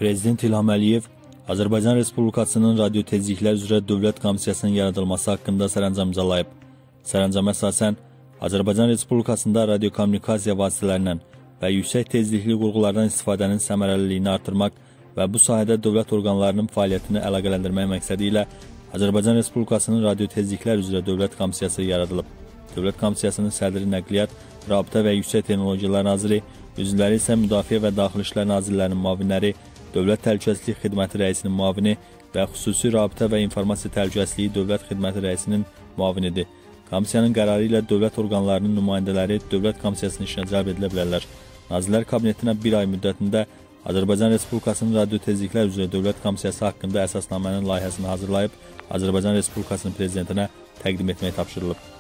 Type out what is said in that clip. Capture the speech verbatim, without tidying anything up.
Prezident İlham Əliyev Azərbaycan Respublikasının radio tezliklər üzrə dövlət komissiyasının yaradılması haqqında sərəncam imzalayıb. Sərəncama əsasən, Azərbaycan Respublikasında radiokommunikasiya vasitələrindən və yüksək tezlikli qurğulardan istifadənin səmərəliliyini artırmaq və bu sahədə dövlət orqanlarının fəaliyyətini əlaqələndirmək məqsədi ilə Azərbaycan Respublikasının radio tezliklər üzrə dövlət komissiyası yaradılıb. Dövlət komissiyasının sədri Nəqliyyat, Rabitə və Yüksək Texnologiyalar Naziri, üzvləri isə Müdafiə və Daxili İşlər Nazirlərinin müavinləri, Dövlət Təhlükəsizlik Xidməti rəisinin müavini və xüsusi Rabitə və İnformasiya Təhlükəsizliyi Dövlət Xidməti rəisinin müavinidir. Komissiyanın qərarı ilə dövlət orqanlarının nümayəndələri dövlət komissiyasının işinə cəlb edilə bilərlər. Nazirlər Kabinetinə bir ay müddətində Azərbaycan Respublikasının radio tezliklər üzrə dövlət komissiyası haqqında əsasnamənin layihəsini hazırlayıb, Azərbaycan Respublikasının prezidentinə təqdim etmək tapşırılıb.